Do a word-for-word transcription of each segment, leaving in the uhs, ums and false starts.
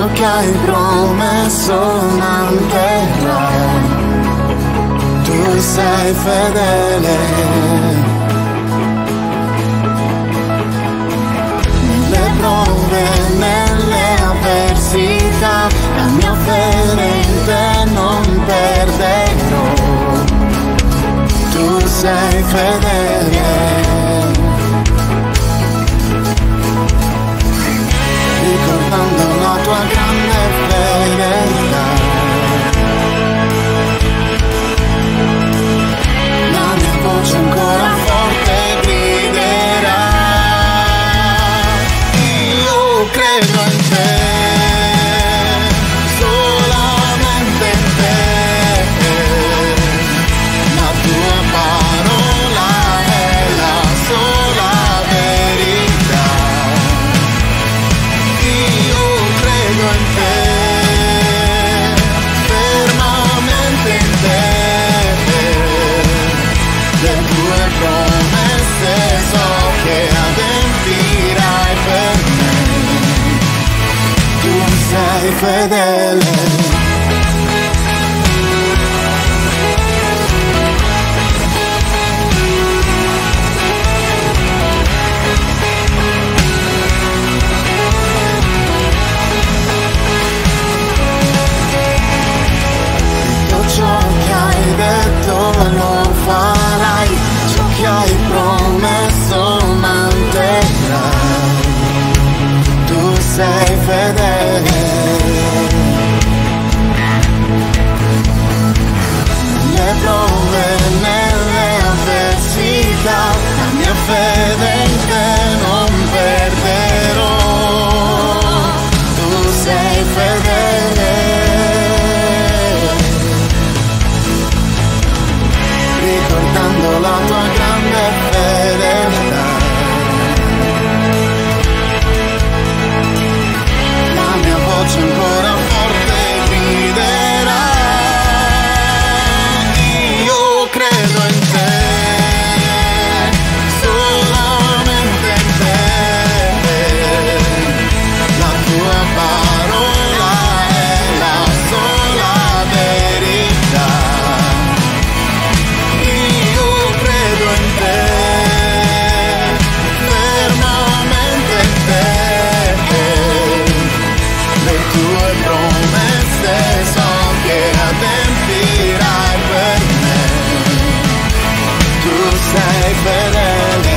ciò che hai promesso manterrai. Tu sei fedele. Nelle prove, nelle avversità, la mia fede in te non perderò. Tu sei fedele. Ricordando la tua grande fedeltà, la mia voce ancora forte griderà. Io credo in te, solamente in te. La tua parola è la sola verità. Io credo in te, fermamente in te. Le tue promesse so che adempirai per me. Tu sei fedele. Ciò che hai detto lo farai, ciò che hai promesso manterrai. Tu sei fedele. Nelle prove, nelle avversità, la mia fede in te non perderò. Tu sei fedele. Ricordando la tua grande fedeltà, la mia voce ancora forte griderà. Io credo in te, solamente in te. La tua parola è la sola verità. Sei fedele.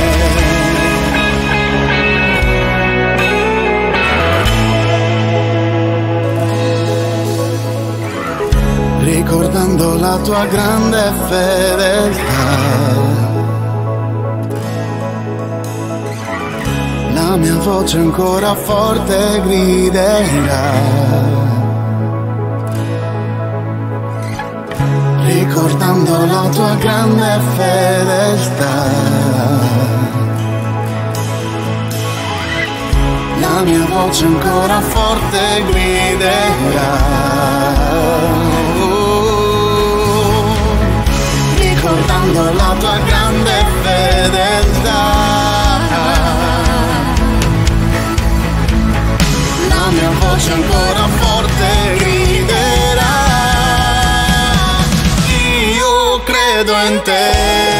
Ricordando la tua grande fedeltà, la mia voce ancora forte griderà. Ricordando la tua grande fedeltà, la mia voce ancora forte griderà. Ricordando la tua grande fedeltà, la mia voce ancora forte griderà. Credo in te.